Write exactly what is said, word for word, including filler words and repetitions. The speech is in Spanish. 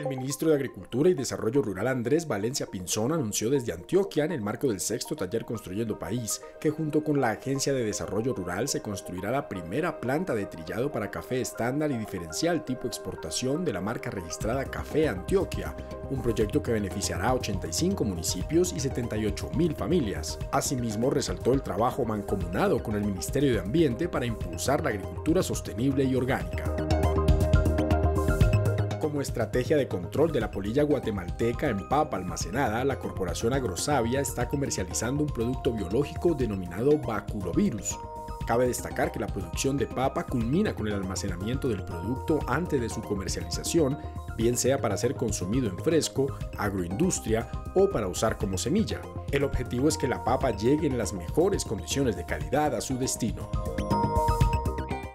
El ministro de Agricultura y Desarrollo Rural Andrés Valencia Pinzón anunció desde Antioquia, en el marco del sexto taller Construyendo País, que junto con la Agencia de Desarrollo Rural se construirá la primera planta de trillado para café estándar y diferencial tipo exportación de la marca registrada Café Antioquia, un proyecto que beneficiará a ochenta y cinco municipios y setenta y ocho mil familias. Asimismo, resaltó el trabajo mancomunado con el Ministerio de Ambiente para impulsar la agricultura sostenible y orgánica. Como estrategia de control de la polilla guatemalteca en papa almacenada, la corporación Agrosavia está comercializando un producto biológico denominado baculovirus. Cabe destacar que la producción de papa culmina con el almacenamiento del producto antes de su comercialización, bien sea para ser consumido en fresco, agroindustria o para usar como semilla. El objetivo es que la papa llegue en las mejores condiciones de calidad a su destino.